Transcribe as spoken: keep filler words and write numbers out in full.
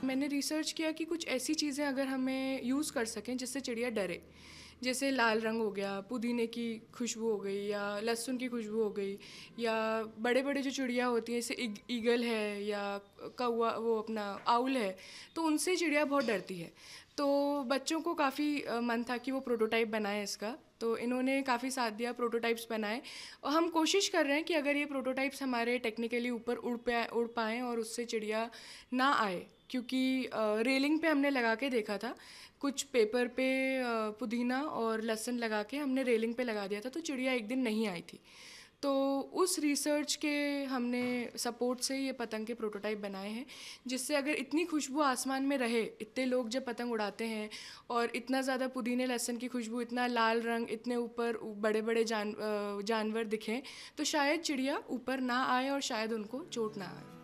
मैंने रिसर्च किया कि कुछ ऐसी चीज़ें अगर हमें यूज़ कर सकें जिससे चिड़िया डरे, जैसे लाल रंग हो गया, पुदीने की खुशबू हो गई, या लहसुन की खुशबू हो गई, या बड़े बड़े जो चिड़िया होती हैं जैसे ईगल है या कौवा, वो अपना आउल है, तो उनसे चिड़िया बहुत डरती है। तो बच्चों को काफ़ी मन था कि वो प्रोटोटाइप बनाए इसका, तो इन्होंने काफ़ी साथ दिया, प्रोटोटाइप्स बनाए। और हम कोशिश कर रहे हैं कि अगर ये प्रोटोटाइप्स हमारे टेक्निकली ऊपर उड़ पे उड़ पाएँ और उससे चिड़िया ना आए, क्योंकि रेलिंग पे हमने लगा के देखा था, कुछ पेपर पे पुदीना और लहसुन लगा के हमने रेलिंग पे लगा दिया था, तो चिड़िया एक दिन नहीं आई थी। तो उस रिसर्च के हमने सपोर्ट से ये पतंग के प्रोटोटाइप बनाए हैं, जिससे अगर इतनी खुशबू आसमान में रहे, इतने लोग जब पतंग उड़ाते हैं और इतना ज़्यादा पुदीने लहसुन की खुशबू, इतना लाल रंग, इतने ऊपर बड़े बड़े जान जानवर दिखें, तो शायद चिड़िया ऊपर ना आए और शायद उनको चोट ना आए।